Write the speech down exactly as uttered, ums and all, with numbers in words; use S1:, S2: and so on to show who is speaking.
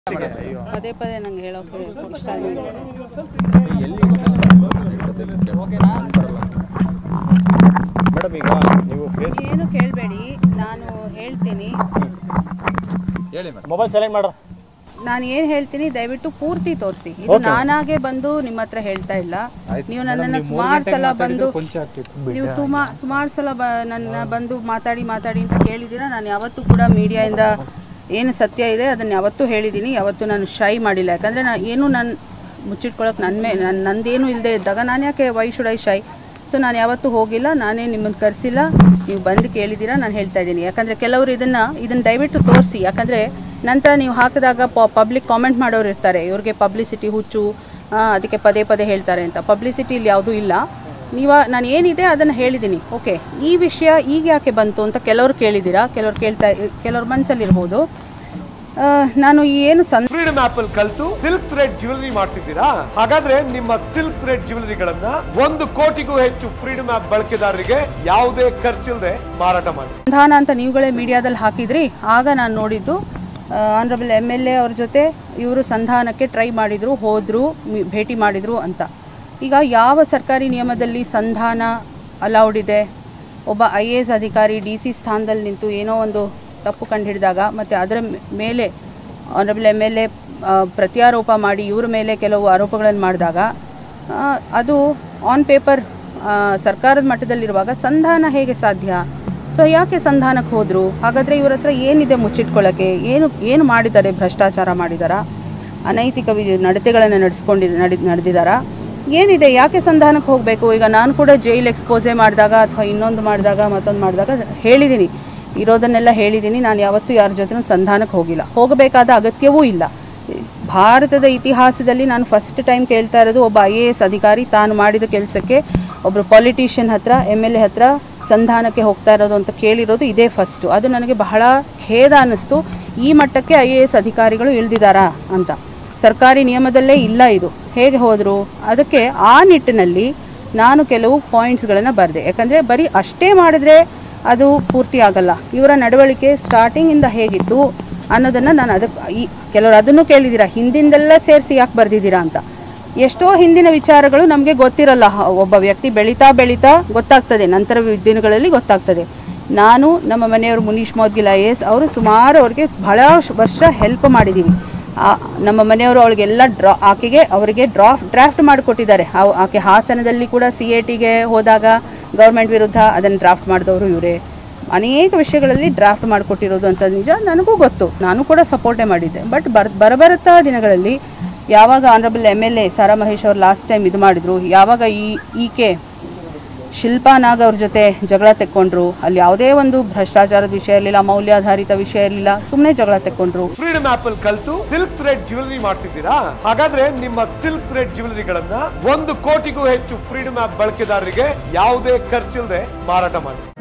S1: ಪದೇ ಪದೇ ನಂಗೆ ಹೇಳೋಕೆ ಇಷ್ಟ ಆಗಿಲ್ಲ.
S2: ಮೇಡಮ್ ಈಗ ನೀವು
S1: ಏನು ಕೇಳಬೇಡಿ, ನಾನು ಹೇಳ್ತೀನಿ.
S2: ಮೊಬೈಲ್ ಸೈಲೆಂಟ್ ಮಾಡ್ರ.
S1: ನಾನು ಏನು ಹೇಳ್ತೀನಿ ದಯವಿಟ್ಟು ಪೂರ್ತಿ ತೋರಿಸಿ. ಇದು ನಾನಾಗೆ ಬಂದು ನಿಮ್ಮ ಹತ್ರ ಹೇಳ್ತಾ ಇಲ್ಲ. ನೀವು ನನ್ನನ್ನು ಸುಮಾರು ಸಲ ಬಂದು ನೀವು ಸುಮಾ ಸುಮಾರು ಸಲ ಬ ನನ್ನ ಬಂದು ಮಾತಾಡಿ ಮಾತಾಡಿ ಅಂತ ಕೇಳಿದ್ದೀರಾ. ನಾನು ಯಾವತ್ತೂ ಕೂಡ ಮೀಡಿಯಾಯಿಂದ ಏನು ಸತ್ಯ ಇದೆ ಅದನ್ನು ಯಾವತ್ತೂ ಹೇಳಿದ್ದೀನಿ. ಯಾವತ್ತೂ ನಾನು ಶೈ ಮಾಡಿಲ್ಲ. ಯಾಕಂದರೆ ನಾನು ಏನು ನಾನು ಮುಚ್ಚಿಟ್ಕೊಳ್ಳೋಕೆ ನನ್ನ ಮೇ ನನ್ನ ನಂದೇನು ಇಲ್ಲದೆ ಇದ್ದಾಗ ನಾನು ಯಾಕೆ why should I shy. So ನಾನು ಯಾವತ್ತೂ ಹೋಗಿಲ್ಲ, ನಾನೇ ನಿಮ್ಮನ್ನು ಕರೆಸಿಲ್ಲ. ನೀವು ಬಂದು ಕೇಳಿದ್ದೀರಾ, ನಾನು ಹೇಳ್ತಾ ಇದ್ದೀನಿ. ಯಾಕಂದರೆ ಕೆಲವರು ಇದನ್ನು ಇದನ್ನು ದಯವಿಟ್ಟು ತೋರಿಸಿ. ಯಾಕಂದರೆ ನಂತರ ನೀವು ಹಾಕಿದಾಗ ಪಬ್ಲಿಕ್ ಕಾಮೆಂಟ್ ಮಾಡೋರು ಇರ್ತಾರೆ, ಇವ್ರಿಗೆ ಪಬ್ಲಿಸಿಟಿ ಹುಚ್ಚು, ಅದಕ್ಕೆ ಪದೇ ಪದೇ ಹೇಳ್ತಾರೆ ಅಂತ. ಪಬ್ಲಿಸಿಟಿ ಇಲ್ಲಿ ಯಾವುದೂ ಇಲ್ಲ. ನೀವು ನಾನು ಏನಿದೆ ಅದನ್ನು ಹೇಳಿದ್ದೀನಿ. ಓಕೆ, ಈ ವಿಷಯ ಈಗ ಯಾಕೆ ಬಂತು ಅಂತ ಕೆಲವರು ಕೇಳಿದ್ದೀರಾ, ಕೆಲವ್ರು ಕೇಳ್ತಾ ಕೆಲವ್ರ ಮನಸ್ಸಲ್ಲಿರ್ಬೋದು. ನಾನು ಏನು
S2: ಫ್ರೀಡಮ್ ಆಪ್ ಅಲ್ಲಿ ಕಲ್ತು ಸಿಲ್ಕ್ ಥ್ರೆಡ್ ಜ್ಯುವೆಲರಿ ಮಾಡ್ತಿದ್ದೀರಾ? ಹಾಗಾದ್ರೆ ನಿಮ್ಮ ಸಿಲ್ಕ್ ಥ್ರೆಡ್ ಜ್ಯುವೆಲರಿಗಳನ್ನ ಒಂದು ಕೋಟಿಗೂ ಹೆಚ್ಚು ಫ್ರೀಡಮ್ ಆಪ್ ಬಳಕೆದಾರರಿಗೆ ಯಾವುದೇ ಖರ್ಚಿಲ್ಲದೆ ಮಾರಾಟ ಮಾಡಿ.
S1: ಸಂಧಾನ ಅಂತ ನೀವುಗಳೇ ಮೀಡಿಯಾದಲ್ಲಿ ಹಾಕಿದ್ರಿ. ಆಗ ನಾನು ನೋಡಿದ್ದು ಆನರಬಲ್ ಎಮ್ ಎಲ್ ಎ ಅವ್ರ ಜೊತೆ ಇವರು ಸಂಧಾನಕ್ಕೆ ಟ್ರೈ ಮಾಡಿದ್ರು, ಹೋದ್ರು, ಭೇಟಿ ಮಾಡಿದ್ರು ಅಂತ. ಈಗ ಯಾವ ಸರ್ಕಾರಿ ನಿಯಮದಲ್ಲಿ ಸಂಧಾನ ಅಲೌಡ್ ಇದೆ? ಒಬ್ಬ ಐ ಎ ಎಸ್ ಅಧಿಕಾರಿ ಡಿ ಸಿ ಸ್ಥಾನದಲ್ಲಿ ನಿಂತು ಏನೋ ಒಂದು ತಪ್ಪು ಕಂಡು ಹಿಡಿದಾಗ ಮತ್ತು ಅದರ ಮೇಲೆ ಆನರಬಲ್ ಎಮ್ ಎಲ್ ಎ ಪ್ರತ್ಯಾರೋಪ ಮಾಡಿ ಇವ್ರ ಮೇಲೆ ಕೆಲವು ಆರೋಪಗಳನ್ನು ಮಾಡಿದಾಗ ಅದು ಆನ್ ಪೇಪರ್ ಸರ್ಕಾರದ ಮಟ್ಟದಲ್ಲಿರುವಾಗ ಸಂಧಾನ ಹೇಗೆ ಸಾಧ್ಯ? ಸೊ ಯಾಕೆ ಸಂಧಾನಕ್ಕೆ ಹೋದರು? ಹಾಗಾದರೆ ಇವ್ರ ಹತ್ರ ಏನಿದೆ ಮುಚ್ಚಿಟ್ಕೊಳ್ಳೋಕ್ಕೆ? ಏನು ಏನು ಮಾಡಿದ್ದಾರೆ? ಭ್ರಷ್ಟಾಚಾರ ಮಾಡಿದಾರಾ? ಅನೈತಿಕ ವಿ ನಡತೆಗಳನ್ನು ನಡೆಸ್ಕೊಂಡಿದ್ದು ನಡೆ ನಡೆದಿದ್ದಾರಾ? ಏನಿದೆ? ಯಾಕೆ ಸಂಧಾನಕ್ಕೆ ಹೋಗಬೇಕು? ಈಗ ನಾನು ಕೂಡ ಜೈಲ್ ಎಕ್ಸ್ಪೋಸೆ ಮಾಡಿದಾಗ ಅಥವಾ ಇನ್ನೊಂದು ಮಾಡಿದಾಗ ಮತ್ತೊಂದು ಮಾಡಿದಾಗ ಹೇಳಿದ್ದೀನಿ, ಇರೋದನ್ನೆಲ್ಲ ಹೇಳಿದ್ದೀನಿ. ನಾನು ಯಾವತ್ತೂ ಯಾರ ಜೊತೆ ಸಂಧಾನಕ್ಕೆ ಹೋಗಿಲ್ಲ, ಹೋಗಬೇಕಾದ ಅಗತ್ಯವೂ ಇಲ್ಲ. ಭಾರತದ ಇತಿಹಾಸದಲ್ಲಿ ನಾನು ಫಸ್ಟ್ ಟೈಮ್ ಕೇಳ್ತಾ ಇರೋದು, ಒಬ್ಬ ಐ ಎ ಎಸ್ ಅಧಿಕಾರಿ ತಾನು ಮಾಡಿದ ಕೆಲಸಕ್ಕೆ ಒಬ್ಬರು ಪೊಲಿಟಿಷಿಯನ್ ಹತ್ರ, ಎಮ್ ಎಲ್ ಎ ಹತ್ರ ಸಂಧಾನಕ್ಕೆ ಹೋಗ್ತಾ ಇರೋದು ಅಂತ ಕೇಳಿರೋದು ಇದೇ ಫಸ್ಟು. ಅದು ನನಗೆ ಬಹಳ ಖೇದ ಅನ್ನಿಸ್ತು. ಈ ಮಟ್ಟಕ್ಕೆ ಐ ಎ ಎಸ್ ಅಧಿಕಾರಿಗಳು ಇಳಿದಿದ್ದಾರಾ ಅಂತ. ಸರ್ಕಾರಿ ನಿಯಮದಲ್ಲೇ ಇಲ್ಲ ಇದು. ಹೇಗೆ ಹೋದರು? ಅದಕ್ಕೆ ಆ ನಿಟ್ಟಿನಲ್ಲಿ ನಾನು ಕೆಲವು ಪಾಯಿಂಟ್ಸ್ಗಳನ್ನು ಬರೆದೆ. ಯಾಕಂದರೆ ಬರೀ ಅಷ್ಟೇ ಮಾಡಿದ್ರೆ ಅದು ಪೂರ್ತಿ ಆಗಲ್ಲ. ಇವರ ನಡವಳಿಕೆ ಸ್ಟಾರ್ಟಿಂಗಿಂದ ಹೇಗಿತ್ತು ಅನ್ನೋದನ್ನು ನಾನು ಅದಕ್ಕೆ ಈ ಕೆಲವರು ಅದನ್ನು ಕೇಳಿದ್ದೀರಾ, ಹಿಂದಿಂದೆಲ್ಲ ಸೇರಿಸಿ ಯಾಕೆ ಬರೆದಿದ್ದೀರಾ ಅಂತ. ಎಷ್ಟೋ ಹಿಂದಿನ ವಿಚಾರಗಳು ನಮಗೆ ಗೊತ್ತಿರಲ್ಲ. ಒಬ್ಬ ವ್ಯಕ್ತಿ ಬೆಳೀತಾ ಬೆಳೀತಾ ಗೊತ್ತಾಗ್ತದೆ, ನಂತರ ದಿನಗಳಲ್ಲಿ ಗೊತ್ತಾಗ್ತದೆ. ನಾನು ನಮ್ಮ ಮನೆಯವರು Munish Moudgil I A S ಅವರು ಸುಮಾರು ಅವ್ರಿಗೆ ಬಹಳ ವರ್ಷ ಹೆಲ್ಪ್ ಮಾಡಿದ್ದೀವಿ. ನಮ್ಮ ಮನೆಯವರು ಅವಳಿಗೆಲ್ಲ ಡ್ರಾ ಆಕೆಗೆ ಅವರಿಗೆ ಡ್ರಾಫ್ಟ್ ಡ್ರಾಫ್ಟ್ ಮಾಡಿಕೊಟ್ಟಿದ್ದಾರೆ. ಆಕೆ ಹಾಸನದಲ್ಲಿ ಕೂಡ ಸಿ ಎ ಟಿಗೆ ಹೋದಾಗ ಗೌರ್ಮೆಂಟ್ ವಿರುದ್ಧ ಅದನ್ನು ಡ್ರಾಫ್ಟ್ ಮಾಡಿದವರು ಇವರೇ. ಅನೇಕ ವಿಷಯಗಳಲ್ಲಿ ಡ್ರಾಫ್ಟ್ ಮಾಡಿಕೊಟ್ಟಿರೋದು ಅಂತ ನಿಜ, ನನಗೂ ಗೊತ್ತು. ನಾನು ಕೂಡ ಸಪೋರ್ಟೇ ಮಾಡಿದ್ದೆ. ಬಟ್ ಬರ್ ಬರಬರುತ್ತಾ ದಿನಗಳಲ್ಲಿ ಯಾವಾಗ honourable M L A Sara Mahesh ಅವರು ಲಾಸ್ಟ್ ಟೈಮ್ ಇದು ಮಾಡಿದ್ರು, ಯಾವಾಗ ಈ ಈಕೆ ಶಿಲ್ಪಾ ನಾಗ್ ಅವ್ರ ಜೊತೆ ಜಗಳ ತೆಕ್ಕೊಂಡ್ರು, ಅಲ್ಲಿ ಯಾವುದೇ ಒಂದು ಭ್ರಷ್ಟಾಚಾರದ ವಿಷಯ ಇರಲಿಲ್ಲ, ಮೌಲ್ಯಾಧಾರಿತ ವಿಷಯ ಇರಲಿಲ್ಲ, ಸುಮ್ಮನೆ ಜಗಳ ತೆಕ್ಕೊಂಡ್ರು.
S2: ಫ್ರೀಡಮ್ ಆಪ್ ಅಲ್ಲಿ ಕಲ್ತು ಸಿಲ್ಕ್ ಥ್ರೆಡ್ ಜ್ಯುವೆಲರಿ ಮಾಡ್ತಿದ್ದೀರಾ? ಹಾಗಾದ್ರೆ ನಿಮ್ಮ ಸಿಲ್ಕ್ ಥ್ರೆಡ್ ಜ್ಯುವೆಲರಿಗಳನ್ನ ಒಂದು ಕೋಟಿಗೂ ಹೆಚ್ಚು ಫ್ರೀಡಮ್ ಆಪ್ ಬಳಕೆದಾರರಿಗೆ ಯಾವುದೇ ಖರ್ಚಿಲ್ಲದೆ ಮಾರಾಟ ಮಾಡಿ.